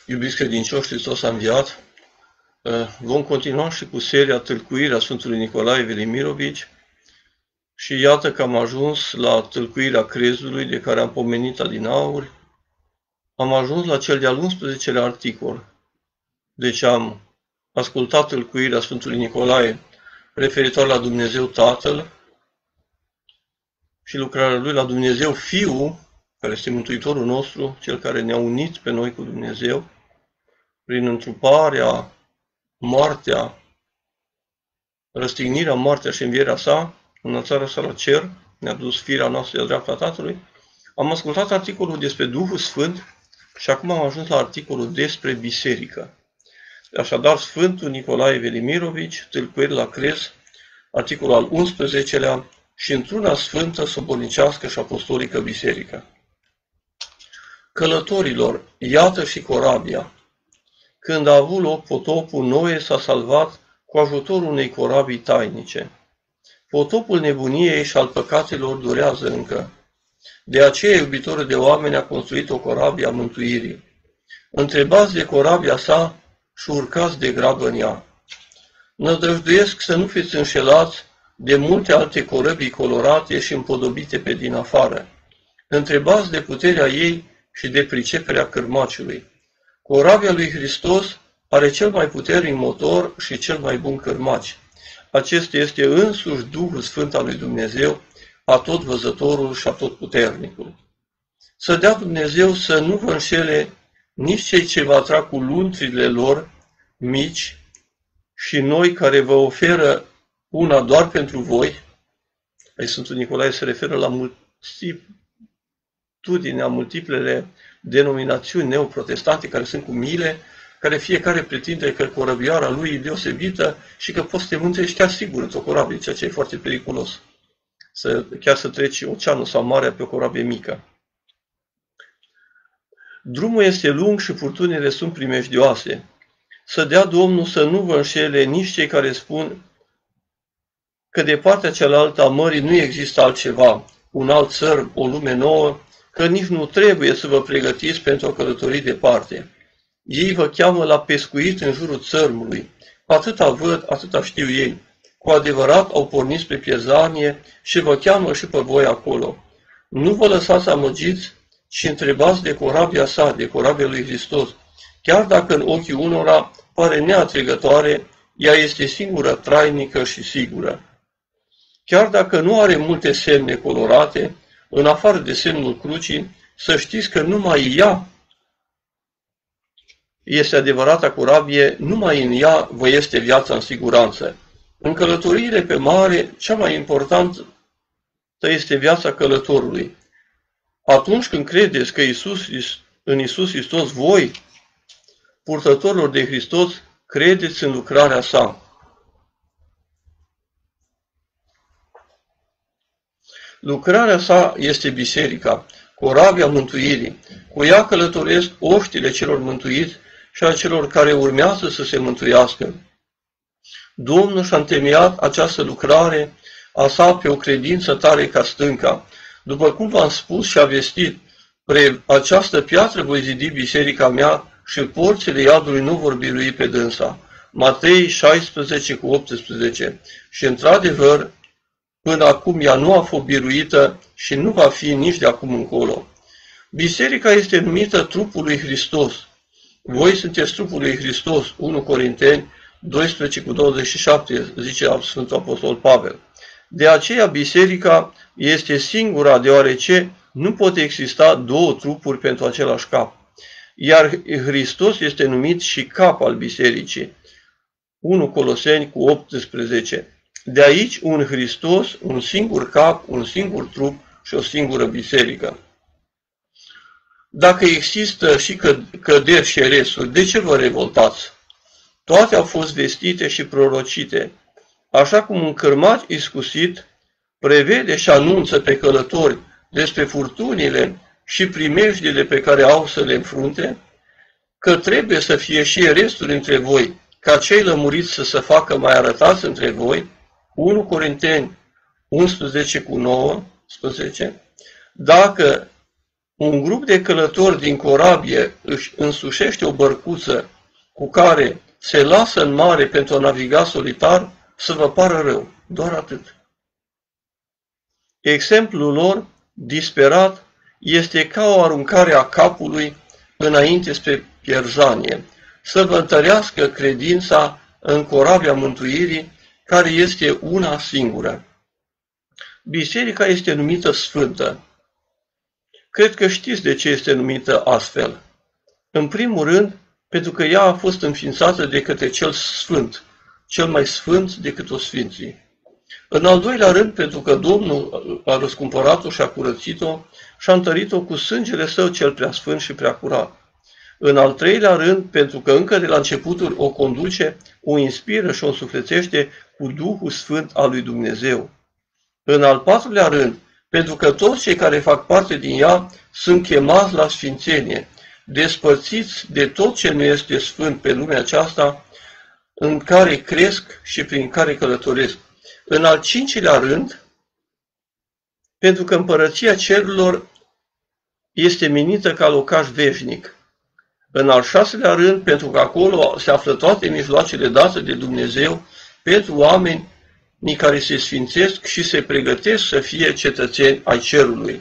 Iubiți credincioși, Hristos a înviat. Vom continua și cu seria Tâlcuirea Sfântului Nicolae Velimirovici și iată că am ajuns la Tâlcuirea Crezului, de care am pomenit adinauri. Am ajuns la cel de-al 11-lea articol. Deci am ascultat Tâlcuirea Sfântului Nicolae referitor la Dumnezeu Tatăl și lucrarea Lui la Dumnezeu Fiul, care este Mântuitorul nostru, Cel care ne-a unit pe noi cu Dumnezeu, prin întruparea, moartea, răstignirea, moartea și învierea sa, înălțarea sa la cer, ne-a dus firea noastră de dreapta Tatălui. Am ascultat articolul despre Duhul Sfânt și acum am ajuns la articolul despre biserică. Așadar, Sfântul Nicolae Velimirovici, Tâlcuiri la Crez, articolul al 11-lea, și într-una sfântă, sobornicească și apostolică biserică. Călătorilor, iată și corabia. Când a avut loc potopul, Noe s-a salvat cu ajutorul unei corabii tainice. Potopul nebuniei și al păcatelor durează încă. De aceea, iubitorul de oameni a construit o corabie a mântuirii. Întrebați de corabia sa și urcați de grabă în ea. Nădăjduiesc să nu fiți înșelați de multe alte corăbii colorate și împodobite pe din afară. Întrebați de puterea ei și de priceperea cârmaciului. Corabia lui Hristos are cel mai puternic motor și cel mai bun cârmaci. Acesta este însuși Duhul Sfânt al lui Dumnezeu, Atotvăzătorul și Atotputernicul. Să dea Dumnezeu să nu vă înșele nici cei ce vă atrag cu luntrile lor mici și noi care vă oferă una doar pentru voi. Aici Sfântul Nicolae se referă la multiplele denominațiuni neoprotestante care sunt cu mile, care fiecare pretinde că corăbioara lui e deosebită și că poți să te mântuiești chiar sigur într-o corabie, ceea ce e foarte periculos. Chiar să treci oceanul sau marea pe o corabie mică. Drumul este lung și furtunile sunt primejdioase. Să dea Domnul să nu vă înșele nici cei care spun că de partea cealaltă a mării nu există altceva, un alt țărm, o lume nouă, că nici nu trebuie să vă pregătiți pentru o călătorie departe. Ei vă cheamă la pescuit în jurul țărmului. Atâta văd, atâta știu ei. Cu adevărat au pornit spre pierzanie și vă cheamă și pe voi acolo. Nu vă lăsați amăgiți și întrebați de corabia sa, de corabia lui Hristos. Chiar dacă în ochii unora pare neatrăgătoare, ea este singură, trainică și sigură. Chiar dacă nu are multe semne colorate, în afară de semnul crucii, să știți că numai ea este adevărata corabie, numai în ea vă este viața în siguranță. În călătoriile pe mare, cea mai importantă este viața călătorului. Atunci când credeți că în Iisus Hristos, voi, purtătorilor de Hristos, credeți în lucrarea sa. Lucrarea sa este biserica, corabia mântuirii. Cu ea călătoresc oștile celor mântuiți și a celor care urmează să se mântuiască. Domnul și-a întemeiat această lucrare a sa pe o credință tare ca stânca. După cum v-am spus și a vestit, pre această piatră voi zidi biserica mea și porțile iadului nu vor birui pe dânsa. Matei 16:18. Și într-adevăr, până acum ea nu a fost biruită și nu va fi nici de acum încolo. Biserica este numită trupul lui Hristos. Voi sunteți trupul lui Hristos, 1 Corinteni 12:27, zice Sfântul Apostol Pavel. De aceea biserica este singura, deoarece nu pot exista două trupuri pentru același cap. Iar Hristos este numit și cap al bisericii. 1 Coloseni 18. De aici un Hristos, un singur cap, un singur trup și o singură biserică. Dacă există și căderi și eresuri, de ce vă revoltați? Toate au fost vestite și prorocite. Așa cum un cârmac iscusit prevede și anunță pe călători despre furtunile și primejdile pe care au să le înfrunte, că trebuie să fie și eresturi între voi, ca cei lămuriți să se facă mai arătați între voi, 1 Corinteni 11:19, dacă Un grup de călători din corabie își însușește o bărcuță cu care se lasă în mare pentru a naviga solitar, să vă pară rău, doar atât. Exemplul lor, disperat, este ca o aruncare a capului înainte spre pierzanie, să vă întărească credința în corabia mântuirii, care este una singură. Biserica este numită sfântă. Cred că știți de ce este numită astfel. În primul rând, pentru că ea a fost înființată de către cel sfânt, cel mai sfânt decât toți sfinții. În al doilea rând, pentru că Domnul a răscumpărat-o și a curățit-o și a întărit-o cu sângele său cel prea sfânt și prea curat. În al treilea rând, pentru că încă de la începuturi o conduce, o inspiră și o însuflețește cu Duhul Sfânt al lui Dumnezeu. În al patrulea rând, pentru că toți cei care fac parte din ea sunt chemați la sfințenie, despărțiți de tot ce nu este sfânt pe lumea aceasta, în care cresc și prin care călătoresc. În al cincilea rând, pentru că împărăția cerurilor este menită ca locaș veșnic. În al șaselea rând, pentru că acolo se află toate mijloacele date de Dumnezeu pentru oameni care se sfințesc și se pregătesc să fie cetățeni ai cerului.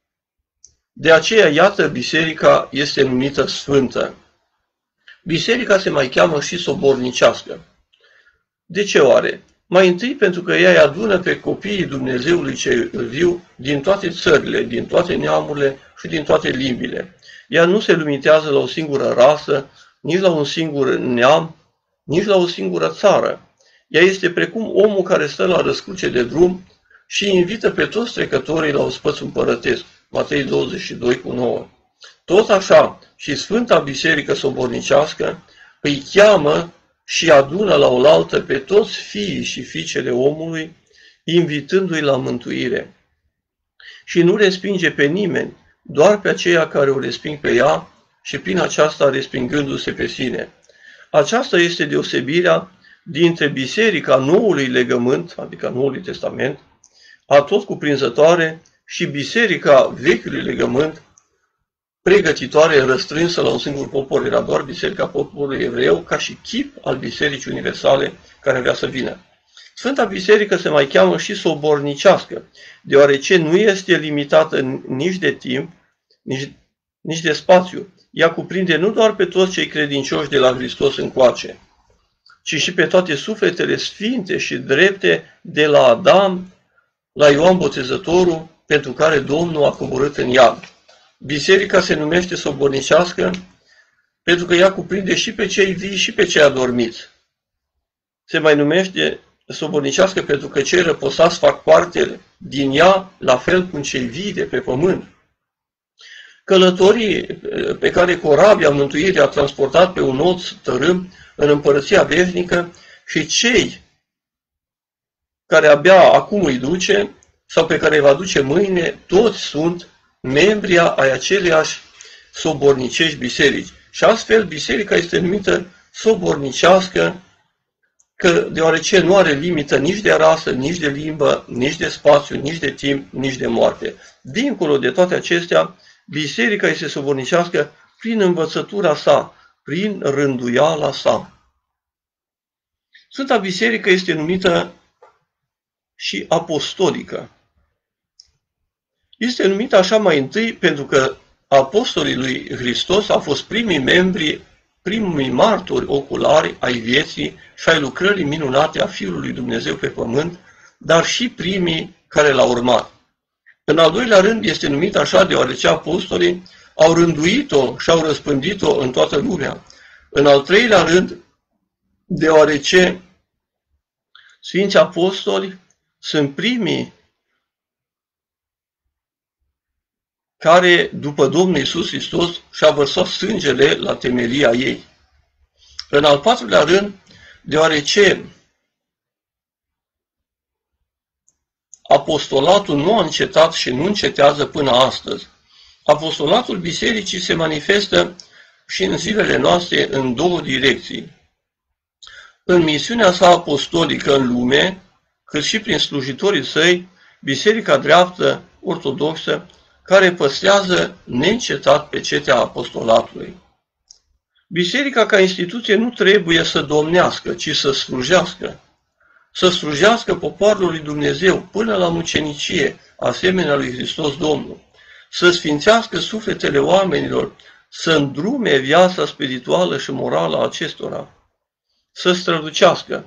De aceea, iată, biserica este numită sfântă. Biserica se mai cheamă și sobornicească. De ce oare? Mai întâi pentru că ea îi adună pe copiii Dumnezeului cel viu din toate țările, din toate neamurile și din toate limbile. Ea nu se limitează la o singură rasă, nici la un singur neam, nici la o singură țară. Ea este precum omul care stă la răscruce de drum și invită pe toți trecătorii la ospăț împărătesc. Matei 22:9. Tot așa și Sfânta Biserică Sobornicească îi cheamă și adună la oaltă pe toți fiii și fiicele omului, invitându-i la mântuire. Și nu respinge pe nimeni, doar pe aceia care o resping pe ea și prin aceasta respingându-se pe sine. Aceasta este deosebirea dintre Biserica Noului Legământ, adică Noului Testament, atot cuprinzătoare, și Biserica Vechiului Legământ, pregătitoare, răstrânsă la un singur popor. Era doar Biserica poporului evreu, ca și chip al Bisericii Universale care avea să vină. Sfânta Biserică se mai cheamă și sobornicească, deoarece nu este limitată nici de timp, nici de spațiu. Ea cuprinde nu doar pe toți cei credincioși de la Hristos încoace, ci și pe toate sufletele sfinte și drepte de la Adam la Ioan Botezătorul, pentru care Domnul a coborât în iad. Biserica se numește sobornicească pentru că ea cuprinde și pe cei vii și pe cei adormiți. Se mai numește sobornicească pentru că cei răposați fac parte din ea, la fel cum cei vii de pe pământ. Călătorii pe care corabia mântuirii a transportat pe un oț tărâm în împărăția veșnică și cei care abia acum îi duce sau pe care îi va duce mâine, toți sunt membri ai aceleiași sobornicești biserici. Și astfel biserica este numită sobornicească, deoarece nu are limită nici de rasă, nici de limbă, nici de spațiu, nici de timp, nici de moarte. Dincolo de toate acestea, biserica este sobornicească prin învățătura sa, prin rânduiala sa. Sfânta Biserică este numită și apostolică. Este numită așa mai întâi pentru că apostolii lui Hristos au fost primii membri, primii martori oculari ai vieții și ai lucrării minunate a Fiului lui Dumnezeu pe pământ, dar și primii care l-au urmat. În al doilea rând este numită așa deoarece apostolii au rânduit-o și au răspândit-o în toată lumea. În al treilea rând, deoarece Sfinții Apostoli sunt primii care, după Domnul Iisus Hristos, și-a vărsat sângele la temelia ei. În al patrulea rând, deoarece apostolatul nu a încetat și nu încetează până astăzi. Apostolatul Bisericii se manifestă și în zilele noastre în două direcții. În misiunea sa apostolică în lume, cât și prin slujitorii săi, Biserica dreaptă, ortodoxă, care păstrează neîncetat pecetea apostolatului. Biserica ca instituție nu trebuie să domnească, ci să slujească. Să slujească poporul lui Dumnezeu până la mucenicie, asemenea lui Hristos Domnul. Să sfințească sufletele oamenilor, să îndrume viața spirituală și morală a acestora. Să strălucească.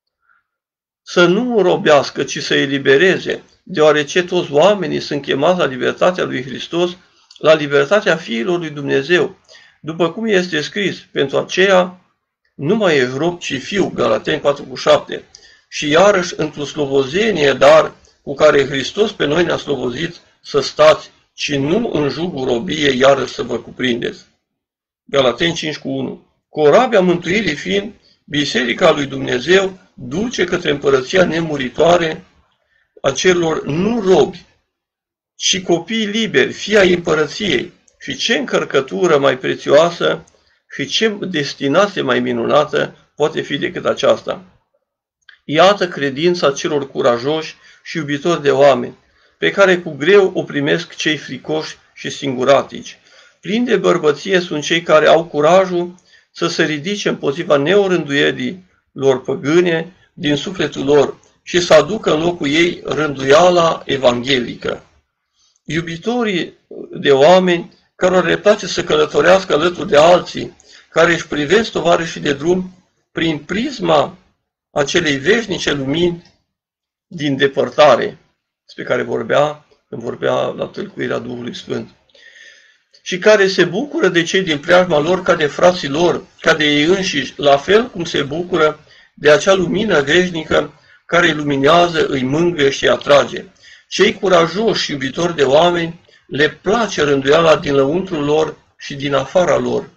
Să nu robească, ci să elibereze, deoarece toți oamenii sunt chemați la libertatea lui Hristos, la libertatea fiilor lui Dumnezeu, după cum este scris, pentru aceea nu mai ești rob, ci fiu, Galateni 4,7. Și iarăși într-o slovozenie, dar cu care Hristos pe noi ne-a slovozit să stați, ci nu în jugul robiei iarăși să vă cuprindeți. Galateni 5,1. Corabia mântuirii fiind, Biserica lui Dumnezeu duce către împărăția nemuritoare a celor nu robi, ci copii liberi, fii ai împărăției. Și ce încărcătură mai prețioasă și ce destinație mai minunată poate fi decât aceasta. Iată credința celor curajoși și iubitori de oameni, pe care cu greu o primesc cei fricoși și singuratici. Plini de bărbăție sunt cei care au curajul să se ridice împotriva neorânduierii lor păgâne din sufletul lor și să aducă în locul ei rânduiala evanghelică. Iubitorii de oameni cărora le place să călătorească alături de alții, care își privesc tovarășii de drum prin prisma acelei veșnice lumini din depărtare, despre care vorbea la tâlcuirea Duhului Sfânt, și care se bucură de cei din preajma lor ca de frații lor, ca de ei înșiși, la fel cum se bucură de acea lumină veșnică care îi luminează, îi mângâie și îi atrage. Cei curajoși și iubitori de oameni le place rânduiala din lăuntrul lor și din afara lor.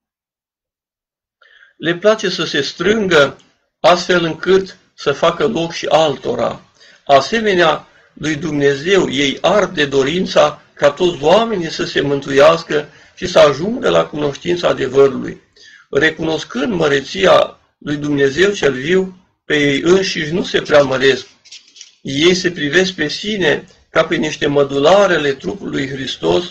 Le place să se strângă astfel încât să facă loc și altora. Asemenea, lui Dumnezeu ei arde dorința ca toți oamenii să se mântuiască și să ajungă la cunoștința adevărului. Recunoscând măreția lui Dumnezeu cel viu, pe ei înșiși nu se preamăresc. Ei se privesc pe sine ca pe niște mădularele trupului Hristos,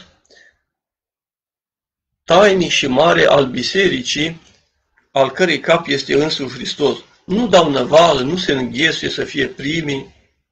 tainic și mare al bisericii, al cărei cap este însuși Hristos. Nu dau năvală, nu se înghesuie să fie primii,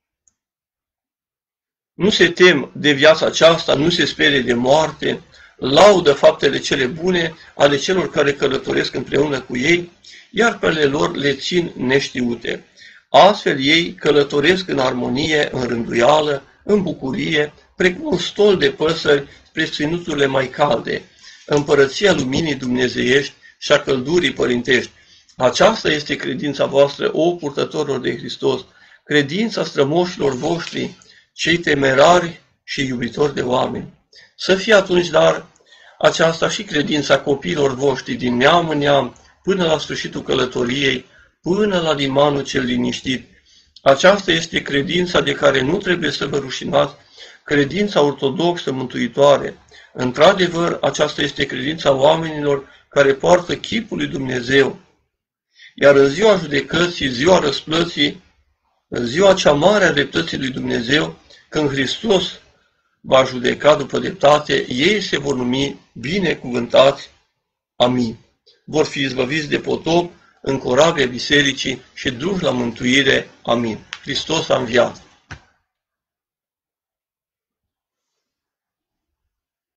nu se tem de viața aceasta, nu se sperie de moarte, laudă faptele cele bune ale celor care călătoresc împreună cu ei, iar pe ale lor le țin neștiute. Astfel ei călătoresc în armonie, în rânduială, în bucurie, precum un stol de păsări spre ținuturile mai calde, împărăția luminii dumnezeiești și a căldurii părintești. Aceasta este credința voastră, o purtătorilor de Hristos, credința strămoșilor voștri, cei temerari și iubitori de oameni. Să fie atunci, dar, aceasta și credința copiilor voștri din neam în neam, până la sfârșitul călătoriei, până la limanul cel liniștit. Aceasta este credința de care nu trebuie să vă rușinați, credința ortodoxă mântuitoare. Într-adevăr, aceasta este credința oamenilor care poartă chipul lui Dumnezeu. Iar în ziua judecății, ziua răsplății, în ziua cea mare a dreptății lui Dumnezeu, când Hristos va judeca după dreptate, ei se vor numi binecuvântați. Amin. Vor fi izbăviți de potop în corabia bisericii și duși la mântuire. Amin. Hristos a înviat.